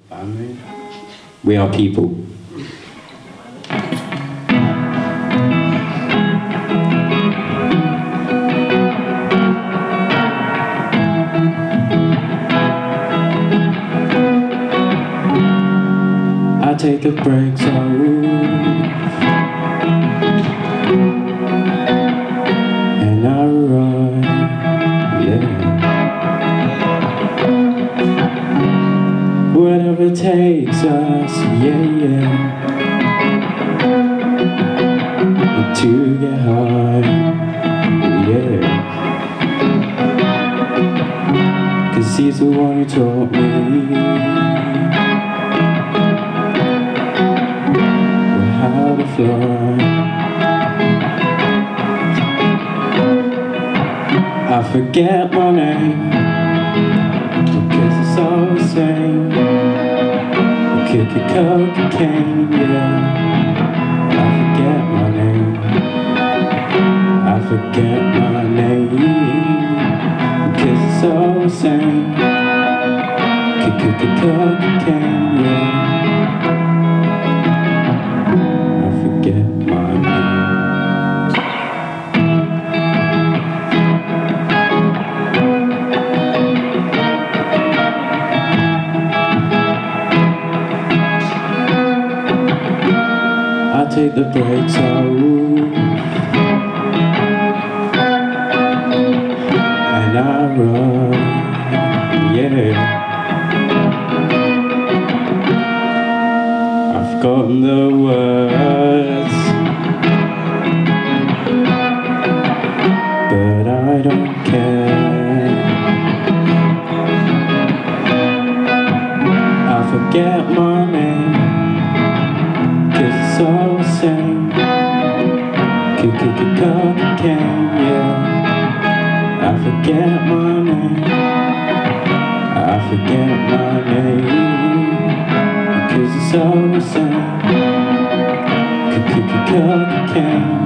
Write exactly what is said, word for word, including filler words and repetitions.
Family. We are people. I take the brakes off and I run, yeah. Whatever it takes us, yeah, yeah, to get high, yeah. Cause he's the one who taught me how to fly. I forget my name because it's all the same. A kick of cocaine, yeah. I forget my name. I forget my name because it's all the same. Kick of cocaine, yeah. I take the brakes off and I run, yeah. I've forgotten the words, but I don't care. I forget my name cause it's all the same. Kick, kick, kick, cocaine, yeah. I forget my name. I forget my name because it's all the same. Kick, kick, kick, cocaine.